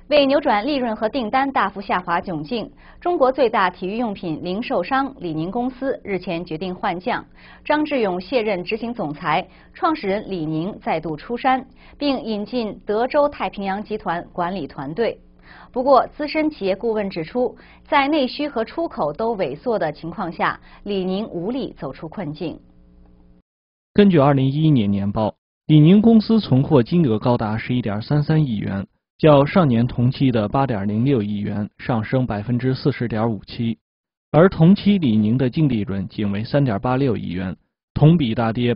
为扭转利润和订单大幅下滑窘境，中国最大体育用品零售商李宁公司日前决定换将，张志勇卸任执行总裁，创始人李宁再度出山，并引进德州太平洋集团管理团队。不过，资深企业顾问指出，在内需和出口都萎缩的情况下，李宁无力走出困境。 根据2011年年报，李宁公司存货金额高达11.33亿元。较上年同期的8.06亿元上升40.57%，而同期李宁的净利润仅为3.86亿元，同比大跌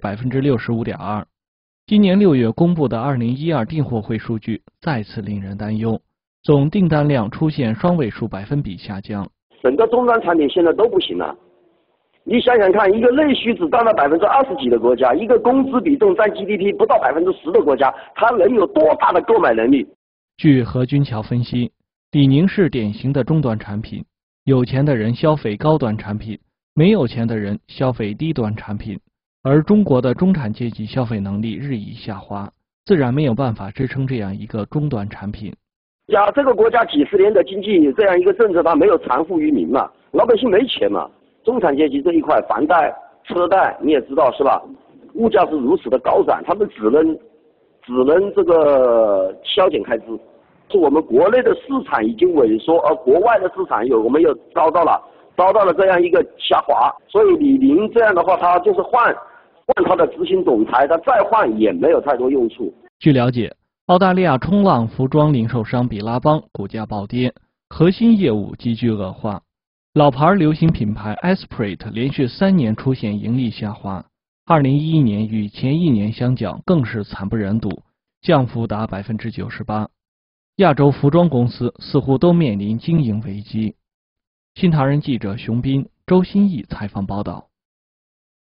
65.2%。今年6月公布的2012订货会数据再次令人担忧，总订单量出现双位数百分比下降。 整个终端产品现在都不行了。你想想看，一个内需只占了20%几的国家，一个工资比重占 GDP 不到10%的国家，它能有多大的购买能力？ 据何军桥分析，李宁是典型的中端产品，有钱的人消费高端产品，没有钱的人消费低端产品，而中国的中产阶级消费能力日益下滑，自然没有办法支撑这样一个中端产品。 这个国家几十年的经济这样一个政策，它没有残富于民嘛，老百姓没钱嘛，中产阶级这一块房贷、车贷你也知道是吧？物价是如此的高涨，他们只能这个削减开支。是我们国内的市场已经萎缩，而国外的市场我们又遭到了这样一个下滑，所以李宁这样的话，他就是换他的执行总裁，他再换也没有太多用处。 据了解，澳大利亚冲浪服装零售商比拉邦股价暴跌，核心业务急剧恶化，老牌流行品牌 Esprit 连续3年出现盈利下滑。2011年与前一年相较更是惨不忍睹，降幅达98%。亚洲服装公司似乎都面临经营危机。新唐人记者熊斌、周新义采访报道。